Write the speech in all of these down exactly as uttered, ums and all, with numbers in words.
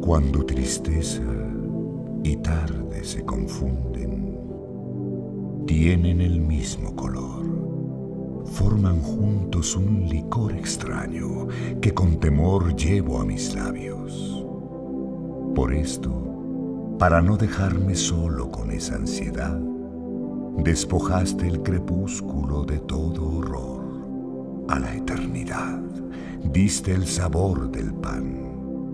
Cuando tristeza y tarde se confunden, tienen el mismo color, forman juntos un licor extraño que con temor llevo a mis labios. Por esto, para no dejarme solo con esa ansiedad, despojaste el crepúsculo de todo horror. A la eternidad diste el sabor del pan.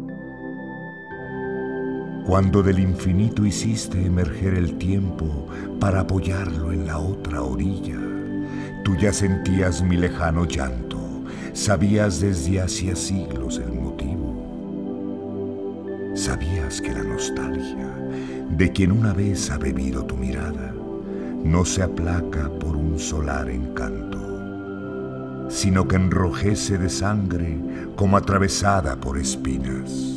Cuando del infinito hiciste emerger el tiempo para apoyarlo en la otra orilla, tú ya sentías mi lejano llanto, sabías desde hacía siglos el motivo. Sabías que la nostalgia de quien una vez ha bebido tu mirada no se aplaca por un solar encanto, sino que enrojece de sangre como atravesada por espinas.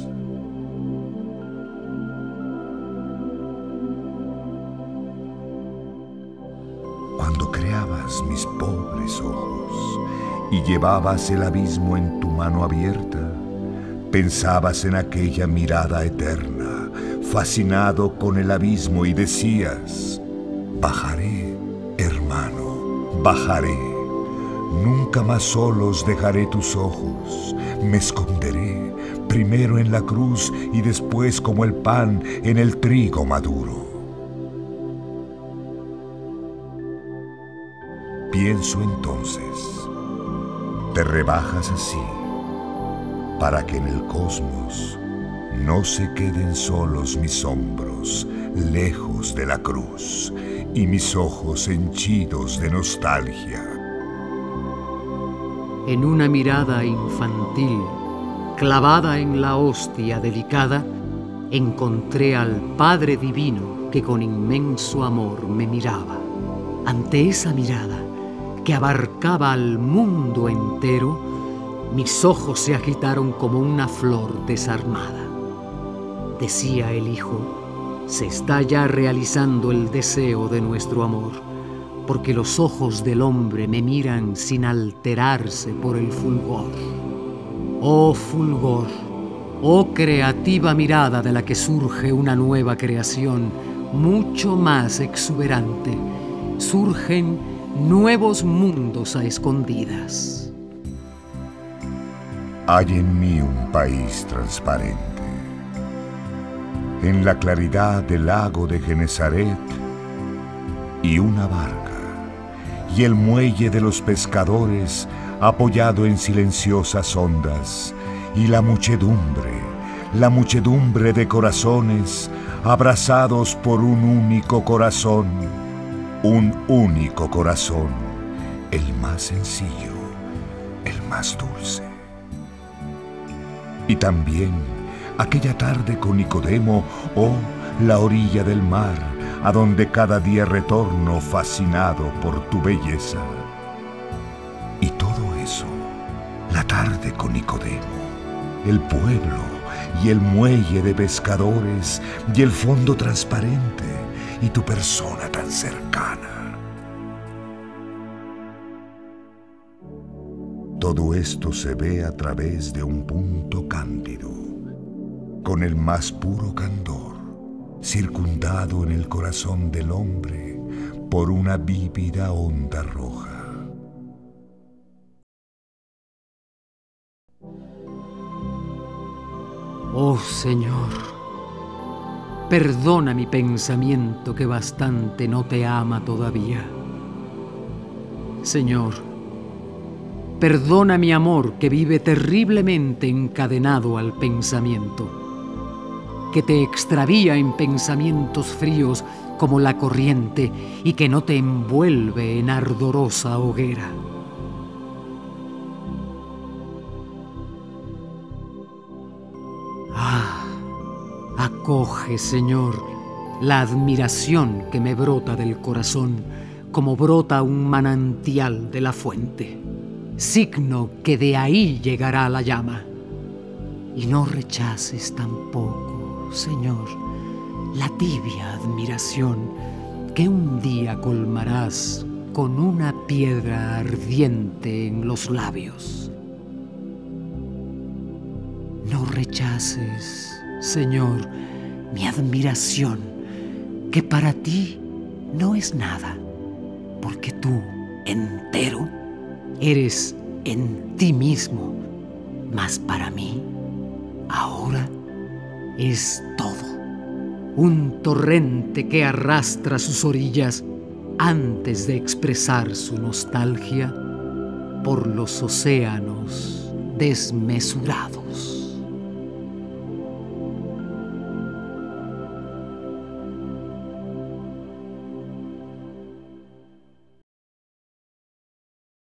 Cuando creabas mis pobres ojos y llevabas el abismo en tu mano abierta, pensabas en aquella mirada eterna, fascinado con el abismo, y decías: bajaré, hermano, bajaré. Nunca más solos dejaré tus ojos. Me esconderé, primero en la cruz y después como el pan en el trigo maduro. Pienso entonces, te rebajas así, para que en el cosmos no se queden solos mis hombros lejos de la cruz y mis ojos henchidos de nostalgia. En una mirada infantil, clavada en la hostia delicada, encontré al Padre Divino que con inmenso amor me miraba. Ante esa mirada, que abarcaba al mundo entero, mis ojos se agitaron como una flor desarmada. Decía el Hijo: se está ya realizando el deseo de nuestro amor, porque los ojos del hombre me miran sin alterarse por el fulgor. Oh fulgor, oh creativa mirada de la que surge una nueva creación mucho más exuberante, surgen nuevos mundos a escondidas. Hay en mí un país transparente. En la claridad del lago de Genesaret, y una barca, y el muelle de los pescadores apoyado en silenciosas ondas, y la muchedumbre, la muchedumbre de corazones abrazados por un único corazón, un único corazón, el más sencillo, el más dulce. Y también aquella tarde con Nicodemo, oh, la orilla del mar, a donde cada día retorno fascinado por tu belleza. Y todo eso, la tarde con Nicodemo, el pueblo y el muelle de pescadores y el fondo transparente y tu persona tan cercana. Todo esto se ve a través de un punto cándido, con el más puro candor, circundado en el corazón del hombre por una vívida onda roja. Oh Señor, perdona mi pensamiento que bastante no te ama todavía. Señor, perdona mi amor que vive terriblemente encadenado al pensamiento, que te extravía en pensamientos fríos como la corriente y que no te envuelve en ardorosa hoguera. Ah, acoge, Señor, la admiración que me brota del corazón como brota un manantial de la fuente, signo que de ahí llegará la llama. Y no rechaces tampoco, Señor, la tibia admiración que un día colmarás con una piedra ardiente en los labios. No rechaces, Señor, mi admiración, que para ti no es nada, porque tú, entero, eres en ti mismo, mas para mí, ahora, es todo, un torrente que arrastra sus orillas antes de expresar su nostalgia por los océanos desmesurados.